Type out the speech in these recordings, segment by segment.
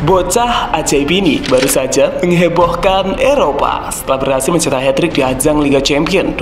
Bocah ajaib ini baru saja menghebohkan Eropa setelah berhasil mencetak hat-trick di ajang Liga Champions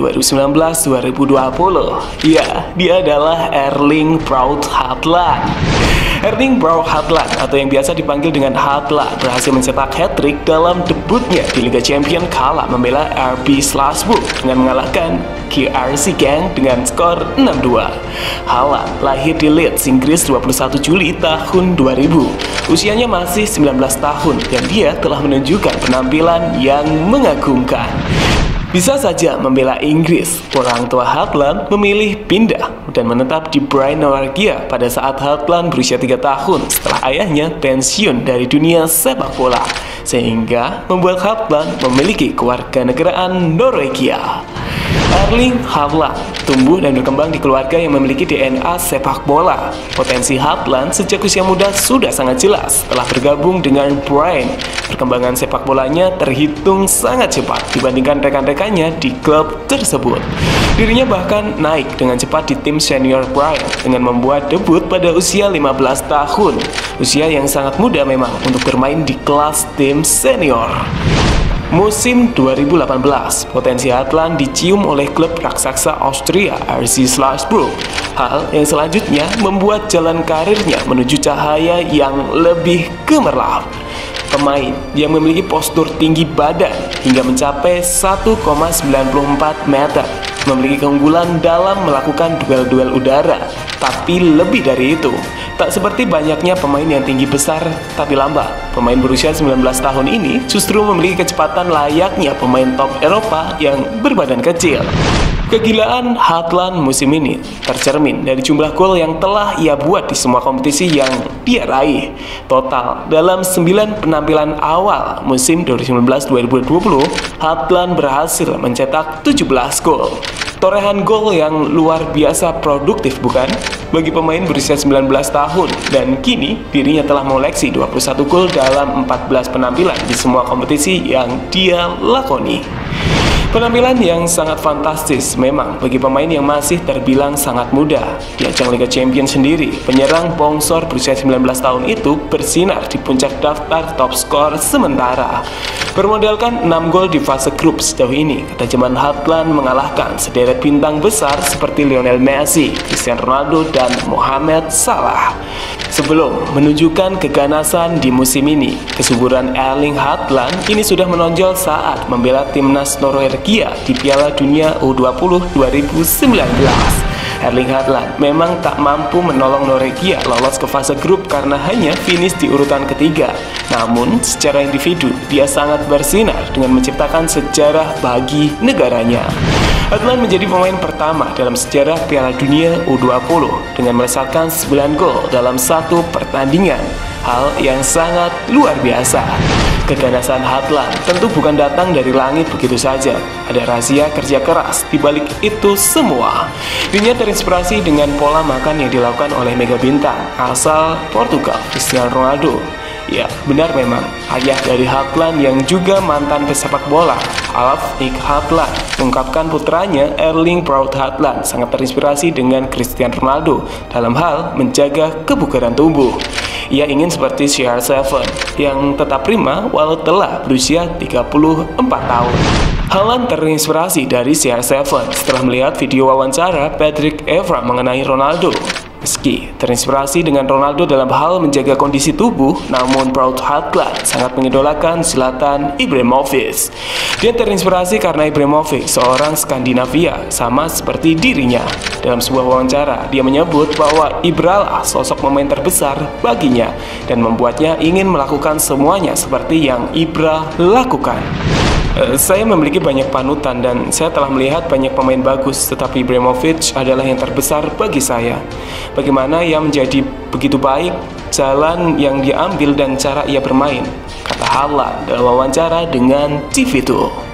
2019-2020. Ya, dia adalah Erling Braut Haaland. Erling Braut Haaland atau yang biasa dipanggil dengan Haaland berhasil mencetak hat-trick dalam debutnya di Liga Champions kala membela RB Salzburg dengan mengalahkan KRC Genk dengan skor 6-2. Haaland lahir di Leeds, Inggris 21 Juli tahun 2000. Usianya masih 19 tahun dan dia telah menunjukkan penampilan yang mengagumkan. Bisa saja membela Inggris, orang tua Haaland memilih pindah dan menetap di Brighton Norwegia pada saat Haaland berusia 3 tahun setelah ayahnya pensiun dari dunia sepak bola, sehingga membuat Haaland memiliki kewarganegaraan Norwegia. Erling Haaland tumbuh dan berkembang di keluarga yang memiliki DNA sepak bola. Potensi Haaland sejak usia muda sudah sangat jelas. Setelah bergabung dengan Brighton, perkembangan sepak bolanya terhitung sangat cepat dibandingkan rekan-rekannya di klub tersebut. Dirinya bahkan naik dengan cepat di tim senior Brighton dengan membuat debut pada usia 15 tahun. Usia yang sangat muda memang untuk bermain di kelas tim senior. Musim 2018, potensi Haaland dicium oleh klub raksasa Austria RB Salzburg. Hal yang selanjutnya membuat jalan karirnya menuju cahaya yang lebih gemerlap. Pemain yang memiliki postur tinggi badan hingga mencapai 1,94 meter, memiliki keunggulan dalam melakukan duel-duel udara. Tapi lebih dari itu, tak seperti banyaknya pemain yang tinggi besar tapi lambat, pemain berusia 19 tahun ini justru memiliki kecepatan layaknya pemain top Eropa yang berbadan kecil. Kegilaan Haaland musim ini tercermin dari jumlah gol yang telah ia buat di semua kompetisi yang dia raih. Total, dalam 9 penampilan awal musim 2019-2020, Haaland berhasil mencetak 17 gol. Torehan gol yang luar biasa produktif, bukan? Bagi pemain berusia 19 tahun, dan kini dirinya telah mengoleksi 21 gol dalam 14 penampilan di semua kompetisi yang dia lakoni. Penampilan yang sangat fantastis memang bagi pemain yang masih terbilang sangat muda. Di ajang Liga Champions sendiri, penyerang bongsor berusia 19 tahun itu bersinar di puncak daftar top skor sementara. Bermodalkan 6 gol di fase grup sejauh ini, ketajaman Haaland mengalahkan sederet bintang besar seperti Lionel Messi, Cristiano Ronaldo, dan Mohamed Salah. Sebelum menunjukkan keganasan di musim ini, kesuburan Erling Haaland ini sudah menonjol saat membela timnas Norwegia di Piala Dunia U20 2019. Erling Haaland memang tak mampu menolong Norwegia lolos ke fase grup karena hanya finish di urutan ketiga. Namun, secara individu, dia sangat bersinar dengan menciptakan sejarah bagi negaranya. Haaland menjadi pemain pertama dalam sejarah Piala Dunia U20 dengan melesatkan 9 gol dalam satu pertandingan. Hal yang sangat luar biasa. Keganasan Haaland tentu bukan datang dari langit begitu saja. Ada rahasia kerja keras di balik itu semua. Dirinya terinspirasi dengan pola makan yang dilakukan oleh mega bintang asal Portugal, Cristiano Ronaldo. Ya, benar memang, ayah dari Haaland yang juga mantan pesepak bola, Alf-Nick Haaland, mengungkapkan putranya Erling Braut Haaland sangat terinspirasi dengan Cristiano Ronaldo dalam hal menjaga kebugaran tubuh. Ia ingin seperti CR7 yang tetap prima walau telah berusia 34 tahun. Haaland terinspirasi dari CR7 setelah melihat video wawancara Patrick Evra mengenai Ronaldo. Meski terinspirasi dengan Ronaldo dalam hal menjaga kondisi tubuh, namun Braut Haaland sangat mengidolakan Zlatan Ibrahimovic. Dia terinspirasi karena Ibrahimovic seorang Skandinavia, sama seperti dirinya. Dalam sebuah wawancara, dia menyebut bahwa Ibra lah sosok pemain terbesar baginya dan membuatnya ingin melakukan semuanya seperti yang Ibra lakukan. Saya memiliki banyak panutan dan saya telah melihat banyak pemain bagus, tetapi Ibrahimovic adalah yang terbesar bagi saya. Bagaimana ia menjadi begitu baik, jalan yang dia ambil dan cara ia bermain, kata Haaland dalam wawancara dengan TV2.